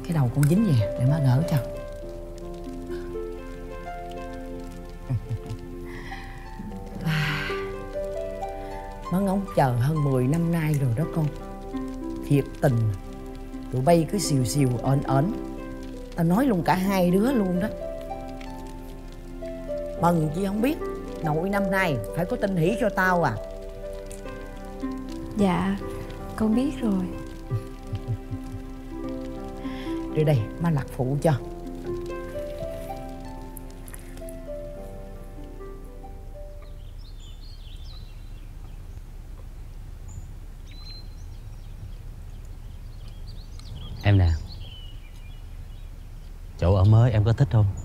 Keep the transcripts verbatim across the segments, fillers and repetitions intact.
Cái đầu con dính về để má gỡ cho. Má ngóng chờ hơn mười năm nay rồi đó con. Thiệt tình. Tụi bay cứ xìu xìu ến ến. Tao nói luôn cả hai đứa luôn đó. Mừng chi không biết. Nội năm nay phải có tin hỷ cho tao à. Dạ con biết rồi. Đưa đây má lặt phụ cho. Em nè, chỗ ở mới em có thích không?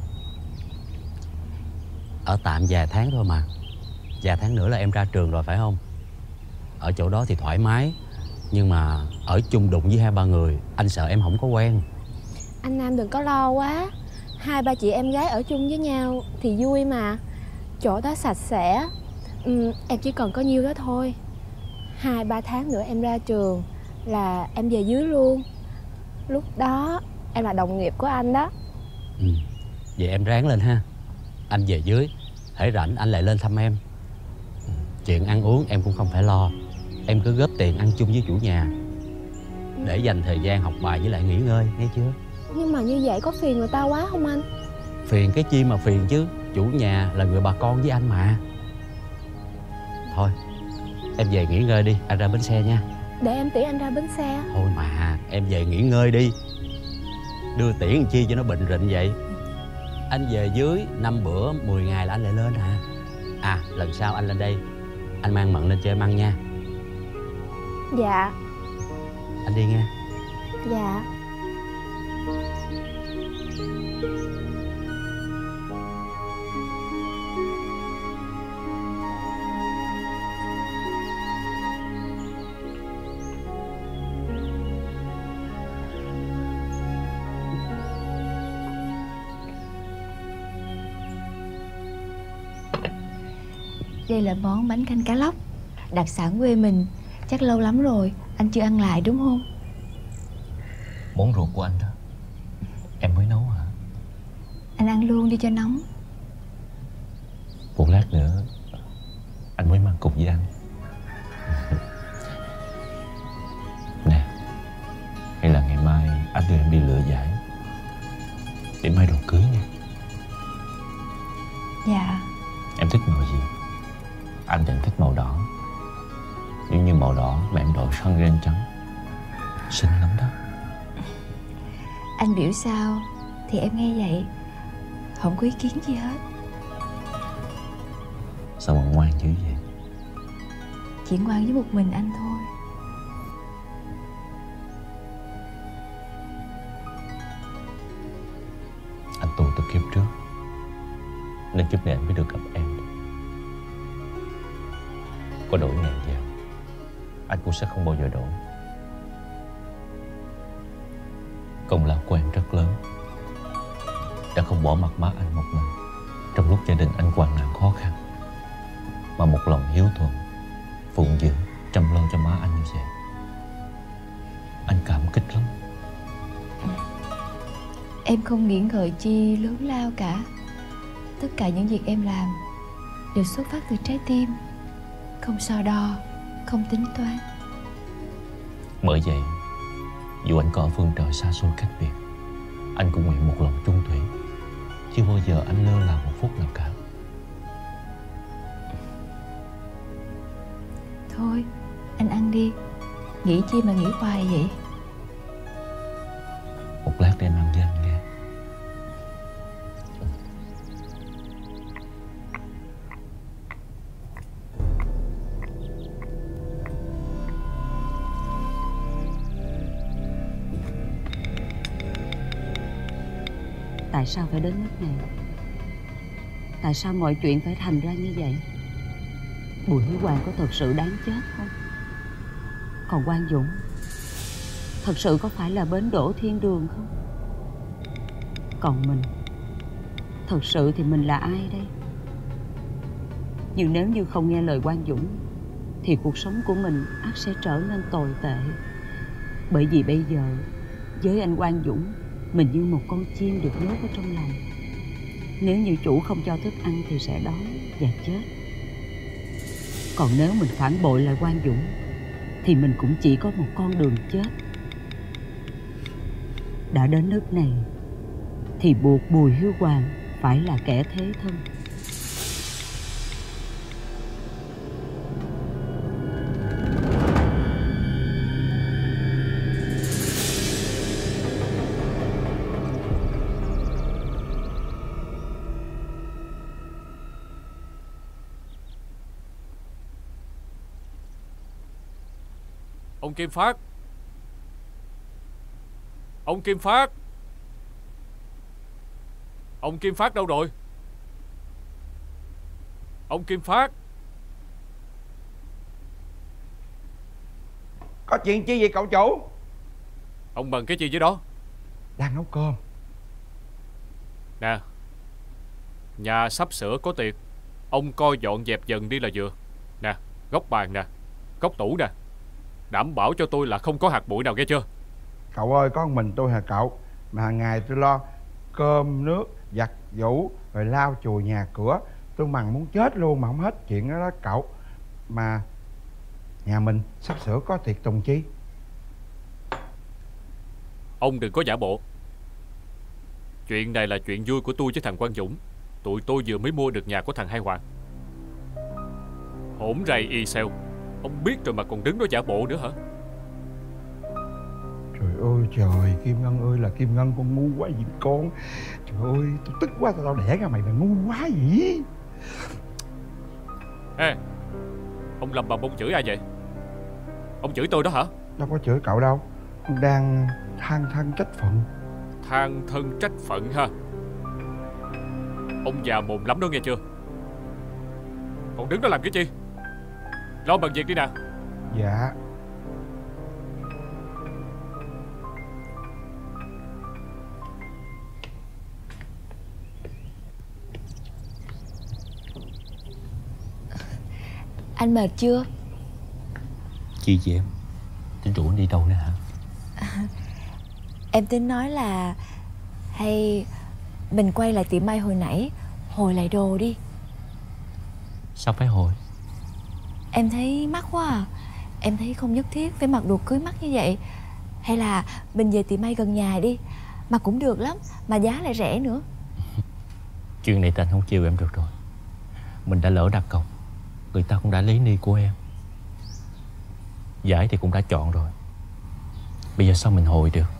Ở tạm vài tháng thôi mà. Vài tháng nữa là em ra trường rồi phải không? Ở chỗ đó thì thoải mái. Nhưng mà ở chung đụng với hai ba người, anh sợ em không có quen. Anh Nam đừng có lo quá. Hai ba chị em gái ở chung với nhau thì vui mà. Chỗ đó sạch sẽ. ừ, Em chỉ cần có nhiêu đó thôi. Hai ba tháng nữa em ra trường là em về dưới luôn. Lúc đó em là đồng nghiệp của anh đó. Ừ, vậy em ráng lên ha. Anh về dưới, hễ rảnh anh lại lên thăm em. Chuyện ăn uống em cũng không phải lo. Em cứ góp tiền ăn chung với chủ nhà để dành thời gian học bài với lại nghỉ ngơi, nghe chưa? Nhưng mà như vậy có phiền người ta quá không anh? Phiền cái chi mà phiền chứ. Chủ nhà là người bà con với anh mà. Thôi em về nghỉ ngơi đi, anh ra bến xe nha. Để em tiễn anh ra bến xe. Thôi mà, em về nghỉ ngơi đi. Đưa tiễn làm chi cho nó bệnh rịnh vậy. Anh về dưới năm bữa mười ngày là anh lại lên hả? À lần sau anh lên đây anh mang mận lên cho em ăn nha. Dạ. Anh đi nha. Dạ. Đây là món bánh canh cá lóc, đặc sản quê mình. Chắc lâu lắm rồi anh chưa ăn lại đúng không? Món ruột của anh đó. Em mới nấu hả? Anh ăn luôn đi cho nóng. Một lát nữa anh mới mang cùng với anh. Nè, hay là ngày mai anh đưa em đi lựa vải để may đồ cưới nha. Dạ. Em thích màu gì? Anh định thích màu đỏ. Nếu như màu đỏ mà em đội son ren trắng, xinh lắm đó. Anh biểu sao thì em nghe vậy, không có ý kiến gì hết. Sao mà ngoan dữ vậy? Chỉ ngoan với một mình anh thôi. Anh tu từ kiếp trước nên kiếp này anh mới được gặp em. Có đổi ngàn vàng anh cũng sẽ không bao giờ đổi. Công lao của em rất lớn, đã không bỏ mặt má anh một mình trong lúc gia đình anh hoạn nạn khó khăn, mà một lòng hiếu thuận phụng dưỡng chăm lo cho má anh như vậy. Anh cảm kích lắm. Em không nghĩ ngợi chi lớn lao cả. Tất cả những việc em làm đều xuất phát từ trái tim, không so đo, không tính toán. Bởi vậy, dù anh có ở phương trời xa xôi cách biệt, anh cũng nguyện một lòng chung thủy, chưa bao giờ anh lơ là một phút nào cả. Thôi, anh ăn đi. Nghĩ chi mà nghĩ hoài vậy? Một lát để em ăn với anh nghe. Tại sao phải đến nước này? Tại sao mọi chuyện phải thành ra như vậy? Bùi Hiếu Hoàng có thật sự đáng chết không? Còn Quang Dũng thật sự có phải là bến đỗ thiên đường không? Còn mình, thật sự thì mình là ai đây? Nhưng nếu như không nghe lời Quang Dũng thì cuộc sống của mình ắt sẽ trở nên tồi tệ. Bởi vì bây giờ với anh Quang Dũng Mình như một con chim được nhốt ở trong lòng. Nếu như chủ không cho thức ăn thì sẽ đói và chết. Còn nếu mình phản bội lại Quang Dũng thì mình cũng chỉ có một con đường chết. Đã đến nước này thì buộc Bùi Hiếu Hoàng phải là kẻ thế thân. Ông Kim Phát! Ông Kim Phát! Ông Kim Phát đâu rồi? Ông Kim Phát! Có chuyện chi vậy cậu chủ? Ông bận cái gì với đó? Đang nấu cơm. Nè, nhà sắp sửa có tiệc, ông coi dọn dẹp dần đi là vừa. Nè, góc bàn nè, góc tủ nè, đảm bảo cho tôi là không có hạt bụi nào, nghe chưa? Cậu ơi, có một mình tôi hả cậu? Mà hàng ngày tôi lo cơm nước, giặt giũ, rồi lau chùi nhà cửa. Tôi mằn muốn chết luôn mà không hết chuyện đó đó cậu. Mà nhà mình sắp sửa có tiệc tùng chi. Ông đừng có giả bộ. Chuyện này là chuyện vui của tôi với thằng Quang Dũng. Tụi tôi vừa mới mua được nhà của thằng Hai Hoàng. Hổn rầy y xèo. Ông biết rồi mà còn đứng đó giả bộ nữa hả? Trời ơi trời, Kim Ngân ơi là Kim Ngân, con ngu quá gì con. Trời ơi, tôi tức quá, tao đẻ ra mày mà ngu quá vậy. Ê, ông lầm bầm ông chửi ai vậy? Ông chửi tôi đó hả? Đâu có chửi cậu đâu, con đang than thân trách phận. Than thân trách phận ha? Ông già mồm lắm đó nghe chưa? Còn đứng đó làm cái chi? Lo bằng việc đi nè. Dạ. Anh mệt chưa? Chi vậy em? Tính rủ anh đi đâu nữa hả? À, em tính nói là hay mình quay lại tiệm may hồi nãy, hồi lại đồ đi. Sao phải hồi? Em thấy mắc quá à. Em thấy không nhất thiết phải mặc đồ cưới mắc như vậy. Hay là mình về tiệm may gần nhà đi, mà cũng được lắm, mà giá lại rẻ nữa. Chuyện này anh không chiều em được rồi. Mình đã lỡ đặt cọc, người ta cũng đã lấy ni của em. Giải thì cũng đã chọn rồi. Bây giờ sao mình hồi được?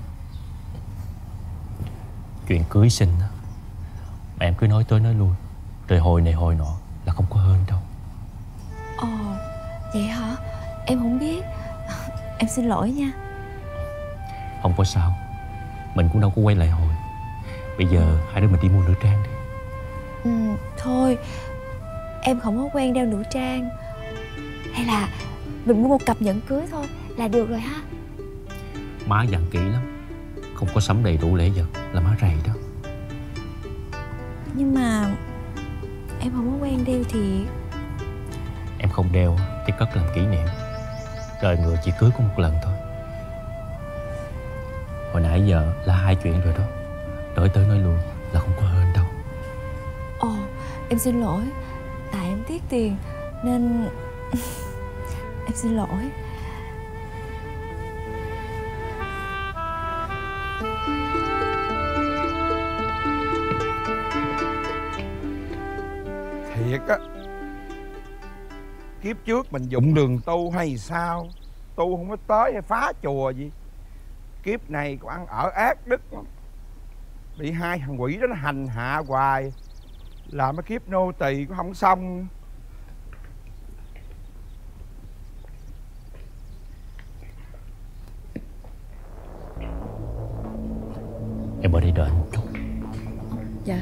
Chuyện cưới xin đó, mà em cứ nói tới nói lui, rồi hồi này hồi nọ là không có hên đâu. Ồ, vậy hả? Em không biết. Em xin lỗi nha. Không có sao, mình cũng đâu có quay lại hồi. Bây giờ hai đứa mình đi mua nữ trang đi. Ừ, thôi em không có quen đeo nữ trang. Hay là mình mua một cặp nhẫn cưới thôi là được rồi ha. Má dặn kỹ lắm, không có sắm đầy đủ lễ vật là má rầy đó. Nhưng mà em không có quen đeo thì... Em không đeo thì cất làm kỷ niệm. Đời người chỉ cưới có một lần thôi. Hồi nãy giờ là hai chuyện rồi đó, đổi tới nói lui là không có hên đâu. Ồ, em xin lỗi. Tại em tiếc tiền nên... Em xin lỗi. Thiệt á, kiếp trước mình dụng đường tu hay sao? Tu không có tới hay phá chùa gì. Kiếp này còn ăn ở ác đức lắm. Bị hai thằng quỷ đó nó hành hạ hoài, làm cái kiếp nô tỳ cũng không xong. Em ở đây đợi anh một chút. Dạ.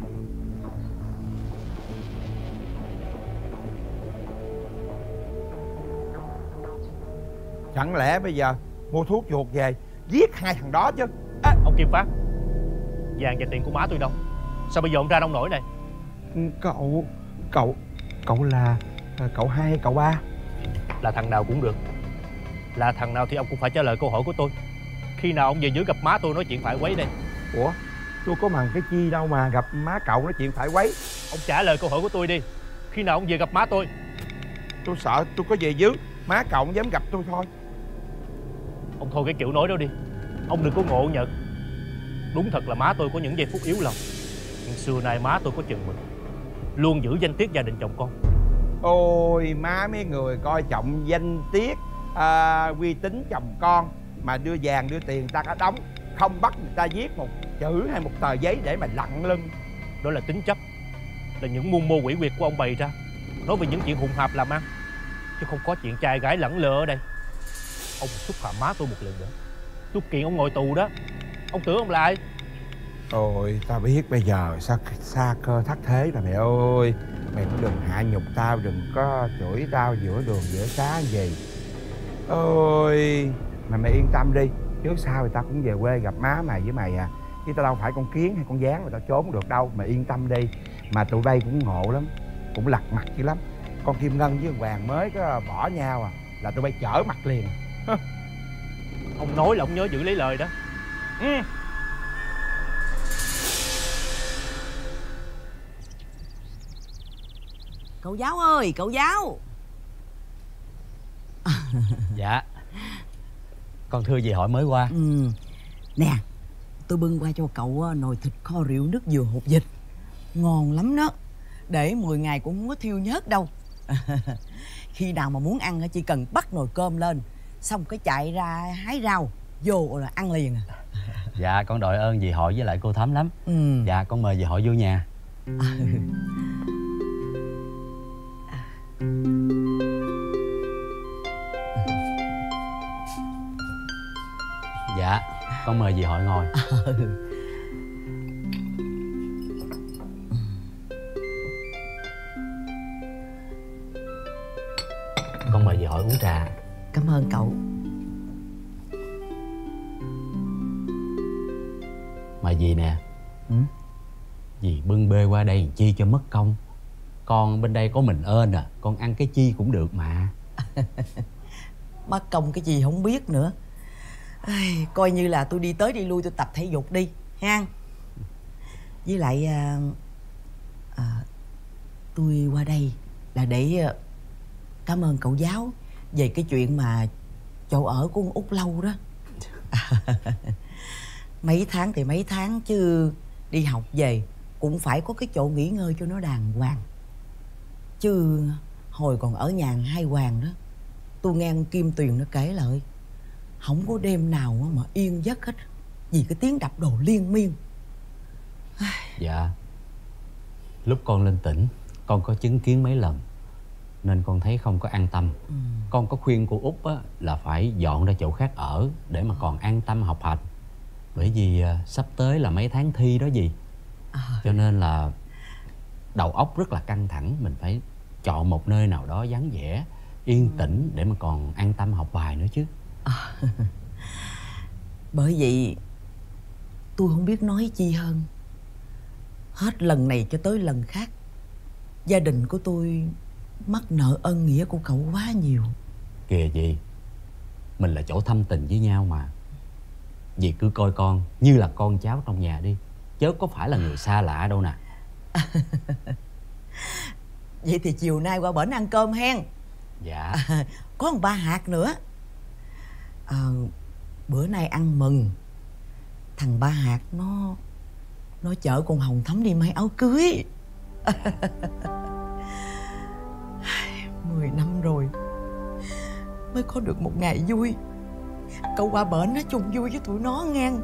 Chẳng lẽ bây giờ mua thuốc chuột về giết hai thằng đó chứ? À, ông Kim Phát, vàng và tiền của má tôi đâu? Sao bây giờ ông ra nông nổi này? Cậu Cậu Cậu là cậu hai hay cậu ba? Là thằng nào cũng được. Là thằng nào thì ông cũng phải trả lời câu hỏi của tôi. Khi nào ông về dưới gặp má tôi nói chuyện phải quấy đây? Ủa, tôi có mằng cái chi đâu mà gặp má cậu nói chuyện phải quấy. Ông trả lời câu hỏi của tôi đi. Khi nào ông về gặp má tôi? Tôi sợ tôi có về dưới má cậu không dám gặp tôi thôi. Ông thôi cái kiểu nói đó đi. Ông đừng có ngộ nhận. Đúng thật là má tôi có những giây phút yếu lòng, nhưng xưa nay má tôi có chừng mực, luôn giữ danh tiết gia đình chồng con. Ôi má mấy người coi trọng danh tiết à, uy tín chồng con mà đưa vàng đưa tiền người ta cả đóng, không bắt người ta viết một chữ hay một tờ giấy để mà lặn lưng. Đó là tính chấp, là những mưu mô quỷ quyệt của ông bày ra, nói về những chuyện hùng hạp làm ăn, chứ không có chuyện trai gái lẳng lơ ở đây. Ông xúc phạm má tôi một lần nữa, tôi kiện ông ngồi tù đó. Ông tưởng ông là ai? Ôi tao biết bây giờ sao xa cơ thất thế rồi mẹ ơi. Mày cũng đừng hạ nhục tao, đừng có chửi tao giữa đường giữa xá gì. Ôi mà mày yên tâm đi, trước sau thì tao cũng về quê gặp má mày với mày à, chứ tao đâu phải con kiến hay con gián mà tao trốn được đâu. Mày yên tâm đi. Mà tụi bay cũng ngộ lắm, cũng lặt mặt dữ lắm. Con Kim Ngân với Hoàng mới có bỏ nhau à là tụi bay chở mặt liền. Ông nói là ông nhớ giữ lấy lời đó. Ừ. Cậu giáo ơi, cậu giáo. Dạ. Con thưa gì hỏi mới qua. Ừ. Nè, tôi bưng qua cho cậu nồi thịt kho rượu nước dừa hột vịt, ngon lắm đó. Để mười ngày cũng không có thiêu nhớt đâu. Khi nào mà muốn ăn chỉ cần bắt nồi cơm lên, xong cái chạy ra hái rau vô là ăn liền à. Dạ con đội ơn dì Hội với lại cô Thắm lắm. Ừ. Dạ con mời dì Hội vô nhà. Dạ con mời dì Hội ngồi. Con mời dì Hội uống trà. Cảm ơn cậu. Mà dì nè. Ừ? Dì bưng bê qua đây làm chi cho mất công. Con bên đây có mình ơn à, con ăn cái chi cũng được mà. Mất công cái gì không biết nữa. Ai, coi như là tôi đi tới đi lui tôi tập thể dục đi ha. Với lại à, à, tôi qua đây là để à, cảm ơn cậu giáo về cái chuyện mà chỗ ở của con Út Lâu đó. Mấy tháng thì mấy tháng chứ đi học về cũng phải có cái chỗ nghỉ ngơi cho nó đàng hoàng. Chứ hồi còn ở nhà hai Hoàng đó, tôi nghe Kim Tuyền nó kể lại không có đêm nào mà yên giấc hết, vì cái tiếng đập đồ liên miên. Dạ. Lúc con lên tỉnh con có chứng kiến mấy lần, nên con thấy không có an tâm. ừ. Con có khuyên cô Út á, là phải dọn ra chỗ khác ở để mà còn an tâm học hành. Bởi vì à, sắp tới là mấy tháng thi đó gì à. Cho nên là đầu óc rất là căng thẳng. Mình phải chọn một nơi nào đó vắng vẻ, yên tĩnh để mà còn an tâm học bài nữa chứ. à. Bởi vậy tôi không biết nói chi hơn. Hết lần này cho tới lần khác, gia đình của tôi mắc nợ ân nghĩa của cậu quá nhiều. Kìa gì, mình là chỗ thâm tình với nhau mà. Dì cứ coi con như là con cháu trong nhà đi, chớ có phải là người xa lạ đâu nè. Vậy thì chiều nay qua bển ăn cơm hen. Dạ. à, Có một ba hạt nữa. à, Bữa nay ăn mừng thằng Ba Hạt nó Nó chở con Hồng Thắm đi may áo cưới. Mười năm rồi mới có được một ngày vui. Cậu qua bển nó chung vui với tụi nó ngang.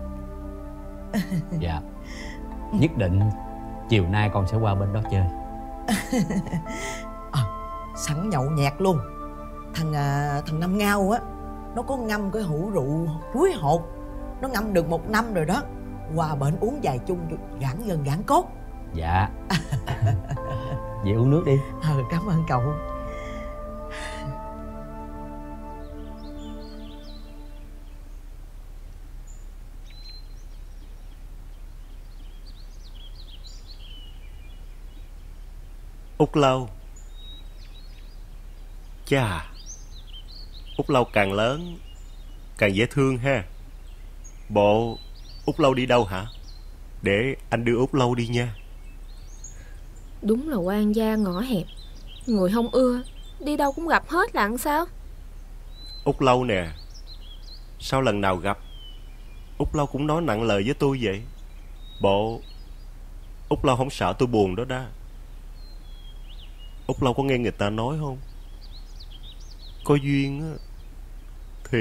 Dạ. Nhất định chiều nay con sẽ qua bên đó chơi. à, Sẵn nhậu nhẹt luôn. Thằng à, thằng Năm Ngao á, nó có ngâm cái hũ rượu chuối hột, nó ngâm được một năm rồi đó. Qua bển uống vài chung giãn gân giãn cốt. Dạ. Vậy uống nước đi. Ờ, cảm ơn cậu. Út Lâu. Chà, Út Lâu càng lớn càng dễ thương ha. Bộ Út Lâu đi đâu hả? Để anh đưa Út Lâu đi nha. Đúng là quan gia ngõ hẹp, người không ưa đi đâu cũng gặp hết là làm sao? Út Lâu nè, sao lần nào gặp Út Lâu cũng nói nặng lời với tôi vậy? Bộ Út Lâu không sợ tôi buồn đó đa. Út Lâu có nghe người ta nói không? Có duyên á thì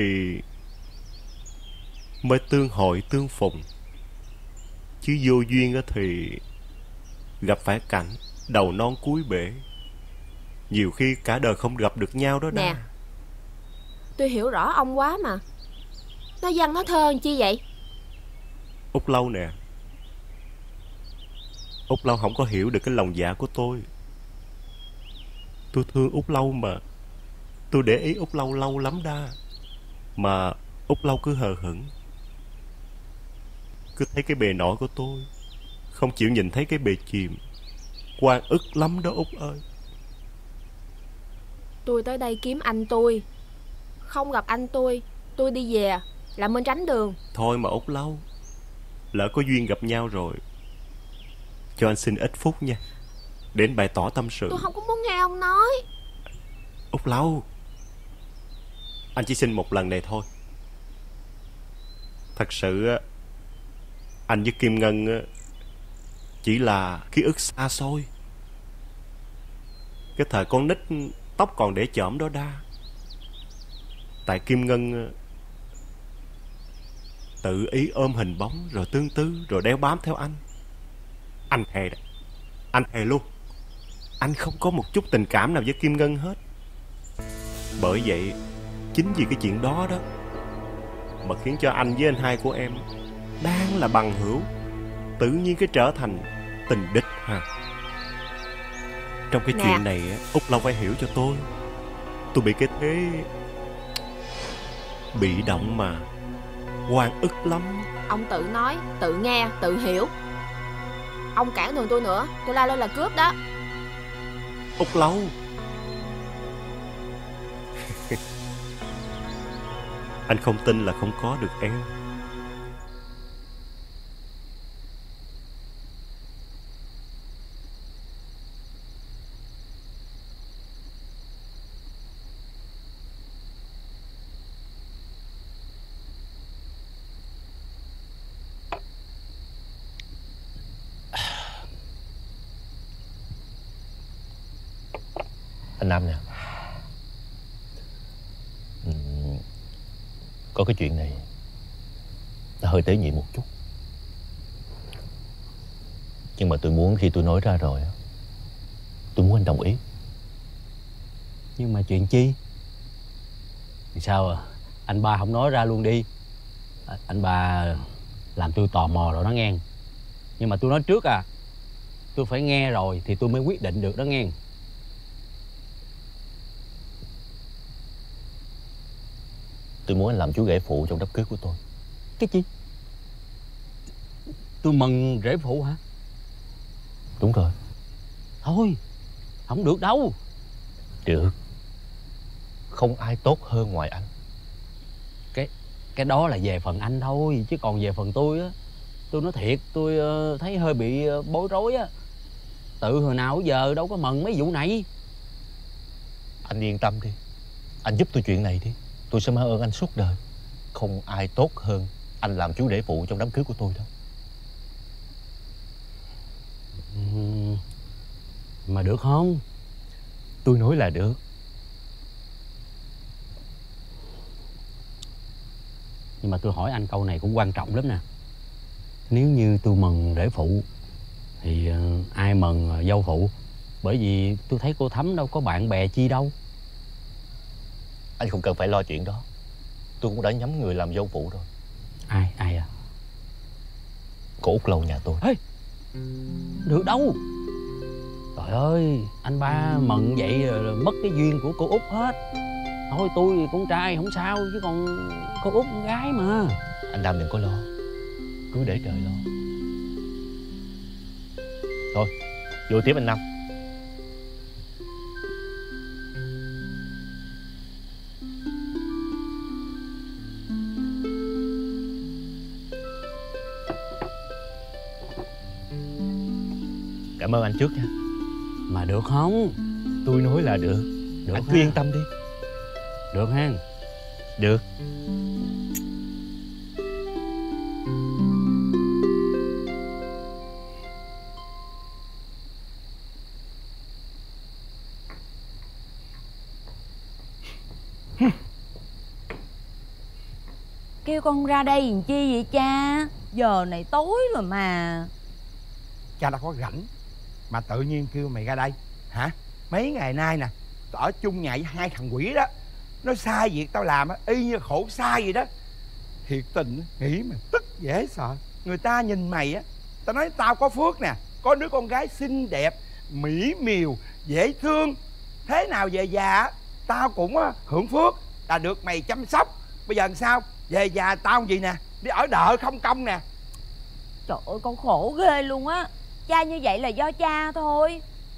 mới tương hội tương phùng, chứ vô duyên á thì gặp phải cảnh đầu non cuối bể, nhiều khi cả đời không gặp được nhau đó đa. Nè, tôi hiểu rõ ông quá mà. Nói văn nói thơ làm chi vậy? Út Lâu nè, Út Lâu không có hiểu được cái lòng dạ của tôi. Tôi thương Út Lâu mà. Tôi để ý Út Lâu lâu lắm đa, mà Út Lâu cứ hờ hững, cứ thấy cái bề nổi của tôi, không chịu nhìn thấy cái bề chìm. Oan ức lắm đó Út ơi. Tôi tới đây kiếm anh tôi, không gặp anh tôi, tôi đi về là bên tránh đường. Thôi mà Út Lâu, lỡ có duyên gặp nhau rồi, cho anh xin ít phút nha, để anh bày tỏ tâm sự. Tôi không có muốn nghe ông nói. Út Lâu, anh chỉ xin một lần này thôi. Thật sự anh với Kim Ngân chỉ là ký ức xa xôi. Cái thời con nít tóc còn để chỏm đó đa. Tại Kim Ngân tự ý ôm hình bóng, rồi tương tư, rồi đeo bám theo anh. Anh thề đó, anh thề luôn, anh không có một chút tình cảm nào với Kim Ngân hết. Bởi vậy, chính vì cái chuyện đó đó mà khiến cho anh với anh hai của em đang là bằng hữu, tự nhiên cái trở thành tình địch ha. Trong cái Nè, chuyện này Út Lâu phải hiểu cho tôi. Tôi bị cái thế bị động mà oan ức lắm. ông tự nói, tự nghe, tự hiểu. Ông cản đường tôi nữa, tôi la lên là cướp đó. Út Lâu, anh không tin là không có được em. Anh Nam nè, ừ, có cái chuyện này nó hơi tế nhị một chút, nhưng mà tôi muốn khi tôi nói ra rồi, tôi muốn anh đồng ý. Nhưng mà chuyện chi? Thì sao à? Anh ba không nói ra luôn đi. à, Anh ba làm tôi tò mò rồi đó nghe. Nhưng mà tôi nói trước à, tôi phải nghe rồi thì tôi mới quyết định được đó nghe. Tôi muốn anh làm chú rể phụ trong đám cưới của tôi. Cái gì? Tôi mừng rể phụ hả? Đúng rồi. Thôi, không được đâu. Được. Không ai tốt hơn ngoài anh. Cái cái đó là về phần anh thôi, chứ còn về phần tôi á, tôi nói thiệt, tôi uh, thấy hơi bị uh, bối rối á. Tự hồi nào giờ đâu có mần mấy vụ này. Anh yên tâm đi, anh giúp tôi chuyện này đi, tôi sẽ mang ơn anh suốt đời. Không ai tốt hơn anh làm chú rể phụ trong đám cưới của tôi đâu. uhm, Mà được không? Tôi nói là được. Nhưng mà tôi hỏi anh câu này cũng quan trọng lắm nè. Nếu như tôi mừng rể phụ thì uh, ai mừng uh, dâu phụ? Bởi vì tôi thấy cô Thắm đâu có bạn bè chi đâu. Anh không cần phải lo chuyện đó. Tôi cũng đã nhắm người làm dâu phụ rồi. Ai? Ai à? Cô Út Lâu nhà tôi. Ê, được đâu. Trời ơi, anh ba mừng vậy rồi mất cái duyên của cô Út hết. Thôi tôi con trai không sao, chứ còn cô Út con gái mà. Anh Nam đừng có lo, cứ để trời lo. Thôi, vô tiếp anh Nam. Cảm ơn anh trước nha. Mà được không? Tôi nói là được. Được Anh ha. cứ yên tâm đi. Được ha. Được. Kêu con ra đây làm chi vậy cha? Giờ này tối rồi mà. Cha đã có rảnh mà tự nhiên kêu mày ra đây hả? Mấy ngày nay nè, tao ở chung nhà với hai thằng quỷ đó, nó sai việc tao làm á, y như khổ sai vậy đó. Thiệt tình nghĩ mà tức dễ sợ. Người ta nhìn mày á, tao nói tao có phước nè, có đứa con gái xinh đẹp, mỹ miều, dễ thương. Thế nào về già á, tao cũng á, hưởng phước là được mày chăm sóc. Bây giờ làm sao? Về già tao gì nè, đi ở đợ không công nè. Trời ơi con khổ ghê luôn á. Cha như vậy là do cha thôi.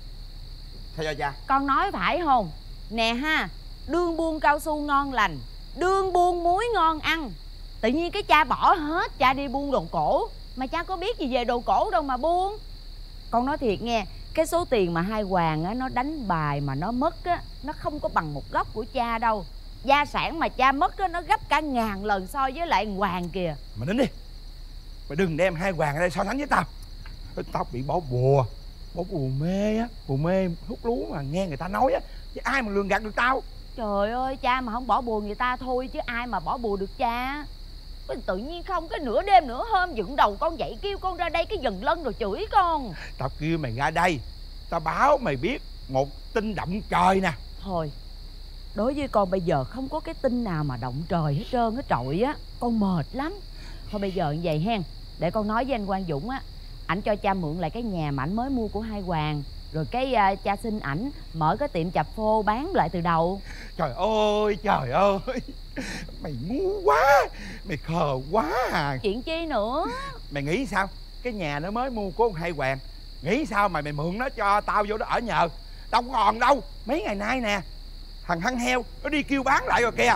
Sao do cha? Con nói phải không? Nè ha, đương buôn cao su ngon lành, đương buôn muối ngon ăn. Tự nhiên cái cha bỏ hết, cha đi buôn đồ cổ. Mà cha có biết gì về đồ cổ đâu mà buôn. Con nói thiệt nghe, cái số tiền mà hai Hoàng á, nó đánh bài mà nó mất á, nó không có bằng một góc của cha đâu. Gia sản mà cha mất á, nó gấp cả ngàn lần so với lại Hoàng kìa. Mày nín đi. Mày đừng đem hai Hoàng ở đây so sánh với tao. Tao bị bỏ bùa. Bỏ bùa mê á. Bùa mê hút lúa mà nghe người ta nói á, chứ ai mà lường gạt được tao. Trời ơi, cha mà không bỏ bùa người ta thôi, chứ ai mà bỏ bùa được cha. Tự nhiên không, cái nửa đêm nửa hôm dựng đầu con dậy kêu con ra đây cái dần lân rồi chửi con. Tao kêu mày ra đây, tao báo mày biết một tin động trời nè. Thôi, đối với con bây giờ không có cái tin nào mà động trời hết trơn hết trọi á. Con mệt lắm. Thôi bây giờ như vậy hen, để con nói với anh Quang Dũng á, ảnh cho cha mượn lại cái nhà mà ảnh mới mua của hai Hoàng. Rồi cái uh, cha xin ảnh mở cái tiệm chạp phô bán lại từ đầu. Trời ơi, trời ơi. Mày ngu quá, mày khờ quá à. Chuyện chi nữa? Mày nghĩ sao? Cái nhà nó mới mua của hai Hoàng, nghĩ sao mà mày mượn nó cho tao vô đó ở nhờ? Đâu còn đâu. Mấy ngày nay nè, thằng Hăng Heo nó đi kêu bán lại rồi kìa.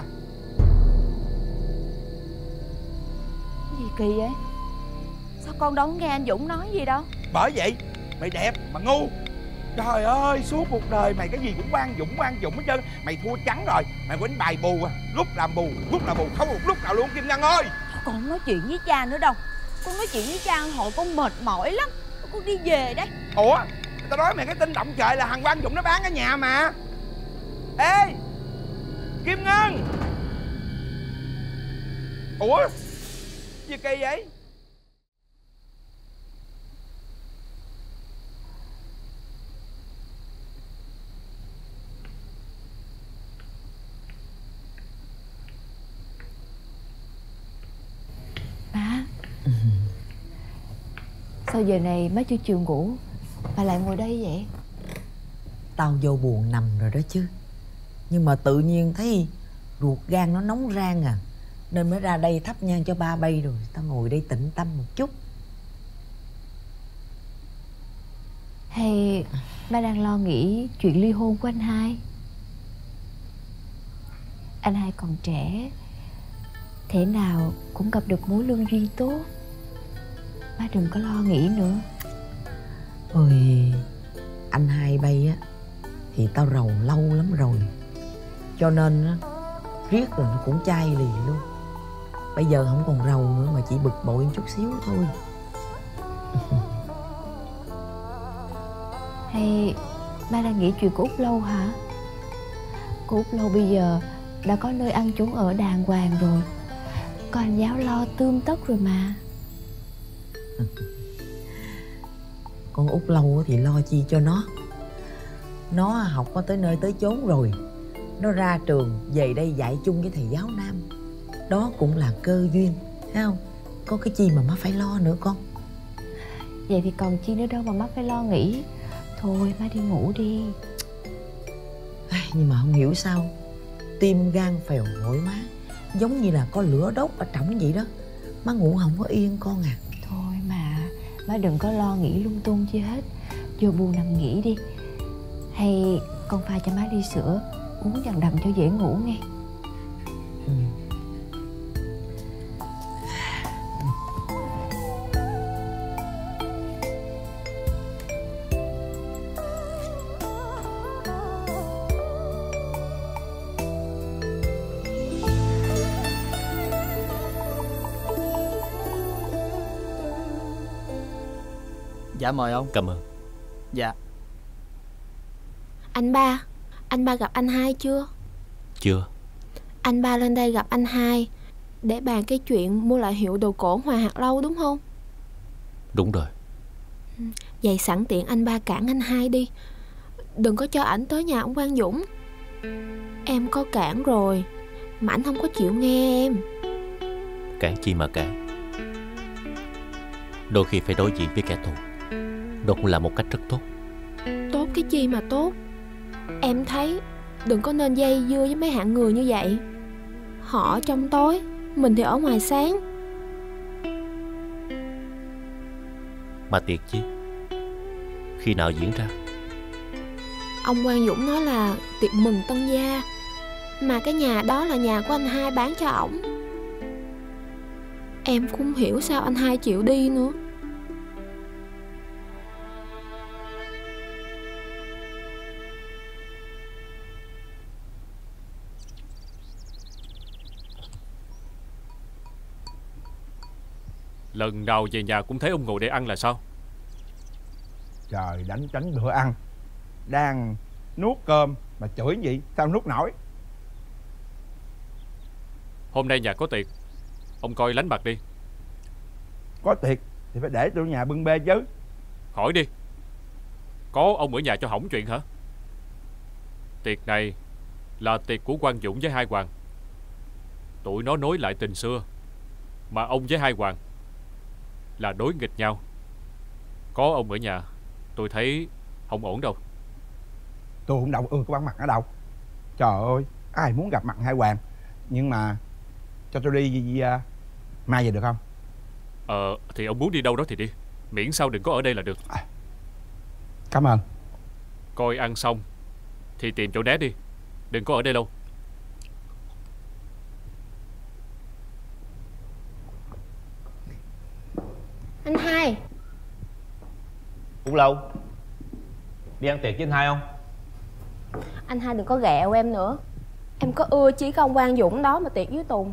Gì kỳ vậy? Sao con đâu nghe anh Dũng nói gì đâu? Bởi vậy mày đẹp mà ngu. Trời ơi, suốt cuộc đời mày cái gì cũng Quang Dũng Quang Dũng hết trơn. Mày thua trắng rồi. Mày quýnh bài bù à, lúc làm bù lúc làm bù, không một lúc nào luôn Kim Ngân ơi. Con không nói chuyện với cha nữa đâu. Con nói chuyện với cha hồi con mệt mỏi lắm. Con đi về đấy. Ủa, tao nói mày cái tin động trời là thằng Quang Dũng nó bán cái nhà mà. Ê Kim Ngân. Ủa gì kỳ vậy? Má. Sao giờ này má chưa chịu ngủ mà lại ngồi đây vậy? Tao vô buồn nằm rồi đó chứ. Nhưng mà tự nhiên thấy ruột gan nó nóng rang à, nên mới ra đây thắp nhang cho ba bay rồi tao ngồi đây tĩnh tâm một chút. Hay má đang lo nghĩ chuyện ly hôn của anh hai? Anh hai còn trẻ, thế nào cũng gặp được mối lương duyên tốt. Má đừng có lo nghĩ nữa. Ôi, anh hai bay á thì tao rầu lâu lắm rồi, cho nên á riết rồi nó cũng chai lì luôn. Bây giờ không còn rầu nữa mà chỉ bực bội một chút xíu thôi. Hay má đang nghĩ chuyện của Út Lâu hả? Cô Út Lâu bây giờ đã có nơi ăn trốn ở đàng hoàng rồi, có anh giáo lo tươm tất rồi mà. Con Út Lâu thì lo chi cho nó. Nó học có tới nơi tới chốn rồi. Nó ra trường về đây dạy chung với thầy giáo Nam. Đó cũng là cơ duyên, thấy không? Có cái chi mà má phải lo nữa con. Vậy thì còn chi nữa đâu mà má phải lo nghĩ. Thôi má đi ngủ đi. Nhưng mà không hiểu sao tim gan phèo mỏi má, giống như là có lửa đốt ở trỏng vậy đó. Má ngủ không có yên con à. Thôi mà má đừng có lo nghĩ lung tung chi hết. Vô buồn nằm nghỉ đi. Hay con pha cho má ly sữa uống dần đậm cho dễ ngủ nghe. Ừ. Dạ mời ông. Cảm ơn. Dạ. Anh ba, anh ba gặp anh hai chưa? Chưa. Anh ba lên đây gặp anh hai để bàn cái chuyện mua lại hiệu đồ cổ Hòa Hạc Lâu đúng không? Đúng rồi. Vậy sẵn tiện anh ba cản anh hai đi, đừng có cho ảnh tới nhà ông Quang Dũng. Em có cản rồi mà ảnh không có chịu nghe em. Cản chi mà cản. Đôi khi phải đối diện với kẻ thù, đó cũng là một cách rất tốt. Tốt cái chi mà tốt. Em thấy đừng có nên dây dưa với mấy hạng người như vậy. Họ trong tối, mình thì ở ngoài sáng. Mà tiệc chi, khi nào diễn ra? Ông Quang Dũng nói là tiệc mừng tân gia, mà cái nhà đó là nhà của anh hai bán cho ổng. Em cũng không hiểu sao anh hai chịu đi nữa. Lần nào về nhà cũng thấy ông ngồi để ăn là sao? Trời đánh tránh bữa ăn, đang nuốt cơm mà chửi gì, sao nuốt nổi. Hôm nay nhà có tiệc, ông coi lánh mặt đi. Có tiệc thì phải để tôi nhà bưng bê chứ. Khỏi đi, có ông ở nhà cho hỏng chuyện hả? Tiệc này là tiệc của Quang Dũng với Hai Hoàng. Tụi nó nối lại tình xưa, mà ông với Hai Hoàng là đối nghịch nhau. Có ông ở nhà, tôi thấy không ổn đâu. Tôi không đâu ưa cái bắn mặt ở đâu. Trời ơi, ai muốn gặp mặt Hai Hoàng. Nhưng mà cho tôi đi uh, mai về được không? Ờ thì ông muốn đi đâu đó thì đi, miễn sao đừng có ở đây là được. À, cảm ơn. Coi ăn xong thì tìm chỗ né đi, đừng có ở đây lâu. Anh hai. Cũng lâu. Đi ăn tiệc với anh hai không? Anh hai đừng có ghẹo em nữa. Em có ưa chí cái ông Quang Dũng đó mà tiệc với Tùng.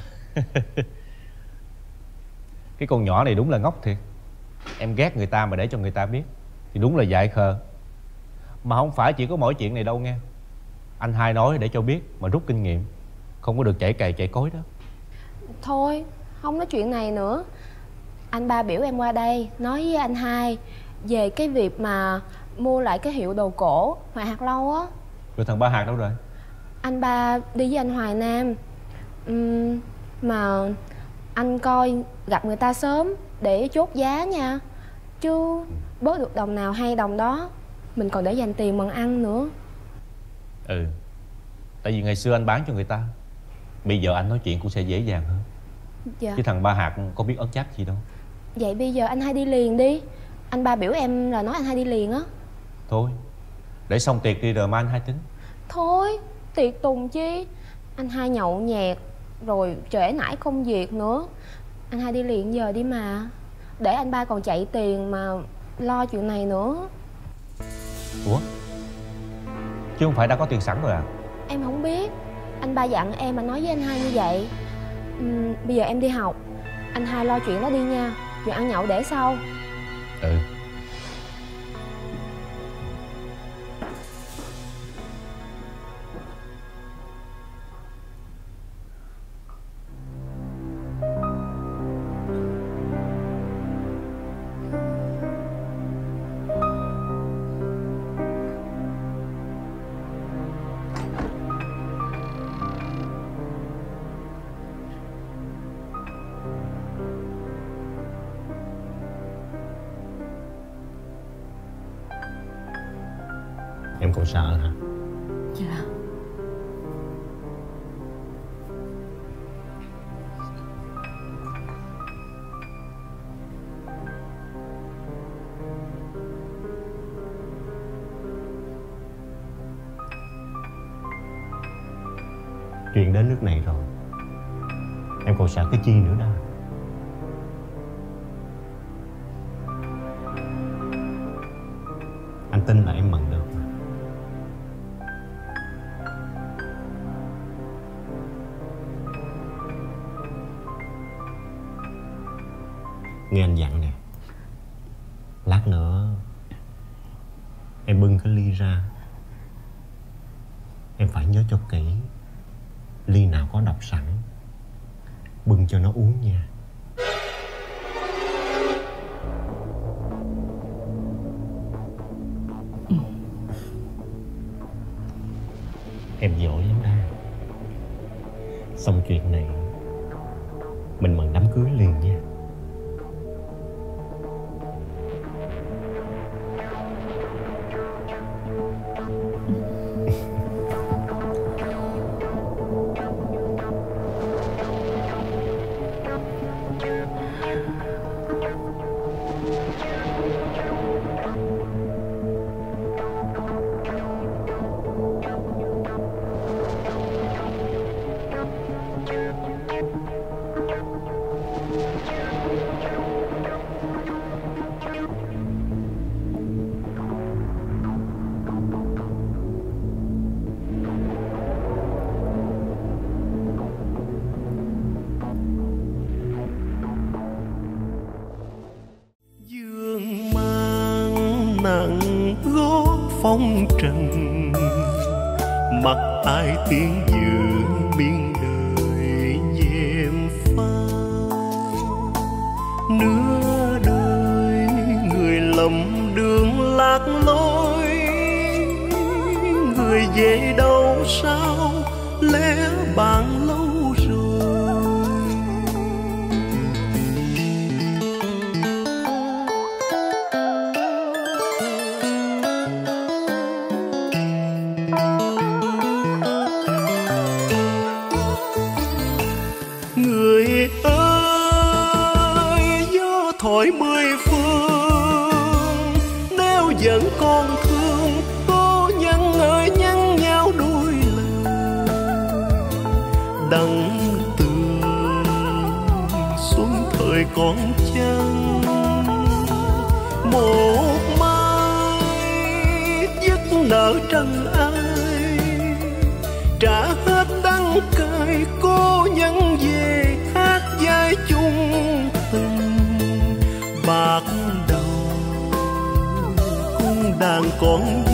Cái con nhỏ này đúng là ngốc thiệt. Em ghét người ta mà để cho người ta biết thì đúng là dại khờ. Mà không phải chỉ có mỗi chuyện này đâu nghe. Anh hai nói để cho biết mà rút kinh nghiệm, không có được chảy cày chảy cối đó. Thôi, không nói chuyện này nữa. Anh ba biểu em qua đây nói với anh hai về cái việc mà mua lại cái hiệu đồ cổ Hòa Hạc Lâu á. Rồi thằng Ba Hạc đâu rồi? Anh ba đi với anh Hoài Nam. uhm, Mà anh coi gặp người ta sớm để chốt giá nha. Chứ bớt được đồng nào hay đồng đó, mình còn để dành tiền bằng ăn nữa. Ừ, tại vì ngày xưa anh bán cho người ta, bây giờ anh nói chuyện cũng sẽ dễ dàng hơn. Dạ. Chứ thằng Ba Hạc có biết ấn chắc gì đâu. Vậy bây giờ anh hai đi liền đi. Anh ba biểu em là nói anh hai đi liền á. Thôi, để xong tiệc đi rồi mai anh hai tính. Thôi, tiệc tùng chi. Anh hai nhậu nhẹt rồi trễ nải công việc nữa. Anh hai đi liền giờ đi mà. Để anh ba còn chạy tiền mà lo chuyện này nữa. Ủa? Chứ không phải đã có tiền sẵn rồi à? Em không biết. Anh ba dặn em mà nói với anh hai như vậy. uhm, Bây giờ em đi học, anh hai lo chuyện đó đi nha. Chuyện ăn nhậu để sau. Ừ. Em còn sợ hả? Dạ. Chuyện đến nước này rồi, em còn sợ cái chi nữa đâu. Anh tin là em mận được mà. Nghe anh dặn nè, Lát nữa em bưng cái ly ra, em phải nhớ cho kỹ, ly nào có độc sẵn bưng cho nó uống nha. Ừ. Em giỏi lắm đó. Xong chuyện này mình mừng đám cưới liền nha. Phong trần mặc ai tiếng dự miên đời dèm pha, nửa đời người lầm đường lạc lối, người về đâu sao lẽ bạn lâu rồi. Người ơi, gió thổi mười phương, nếu vẫn còn thương cô nhân ơi nhắn nhau đôi lời. Đặng tường xuân thời còn chăng, một mai giấc nở trần ai, trả hết đắng cay cô nhân về hát vai chung tình. Bạc đầu cung đàn còn